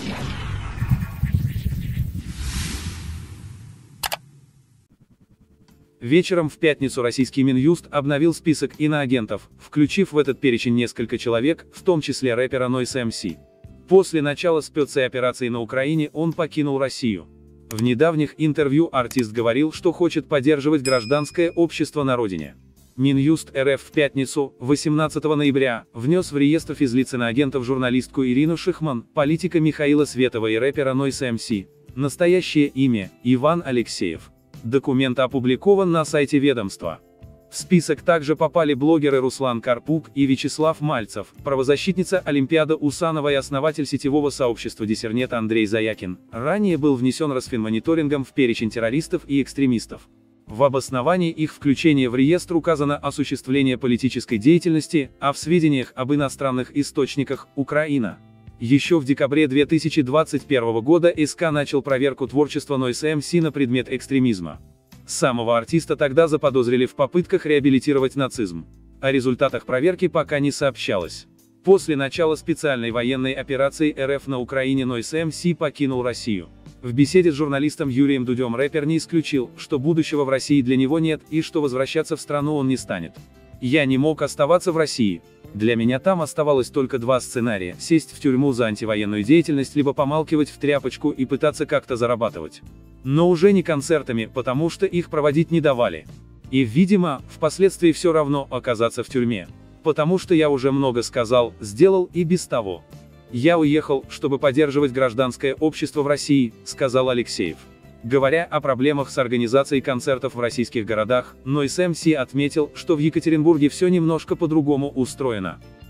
Вечером в пятницу российский Минюст обновил список иноагентов, включив в этот перечень несколько человек, в том числе рэпера Noise MC. После начала спецоперации на Украине он покинул Россию. В недавних интервью артист говорил, что хочет поддерживать гражданское общество на родине. Минюст РФ в пятницу, 18 ноября, внес в реестр физлиц иноагентов журналистку Ирину Шихман, политика Михаила Светова и рэпера Noise MC. Настоящее имя – Иван Алексеев. Документ опубликован на сайте ведомства. В список также попали блогеры Руслан Карпук и Вячеслав Мальцев, правозащитница Олимпиада Усанова и основатель сетевого сообщества Диссернет Андрей Заякин. Ранее был внесен Росфинмониторингом в перечень террористов и экстремистов. В обосновании их включения в реестр указано осуществление политической деятельности, а в сведениях об иностранных источниках – Украина. Еще в декабре 2021 года СК начал проверку творчества Noise MC на предмет экстремизма. Самого артиста тогда заподозрили в попытках реабилитировать нацизм. О результатах проверки пока не сообщалось. После начала специальной военной операции РФ на Украине Noise MC покинул Россию. В беседе с журналистом Юрием Дудем рэпер не исключил, что будущего в России для него нет и что возвращаться в страну он не станет. «Я не мог оставаться в России. Для меня там оставалось только два сценария: сесть в тюрьму за антивоенную деятельность, либо помалкивать в тряпочку и пытаться как-то зарабатывать. Но уже не концертами, потому что их проводить не давали. И, видимо, впоследствии все равно оказаться в тюрьме. Потому что я уже много сказал, сделал и без того. Я уехал, чтобы поддерживать гражданское общество в России», — сказал Алексеев. Говоря о проблемах с организацией концертов в российских городах, Noise MC отметил, что в Екатеринбурге все немножко по-другому устроено.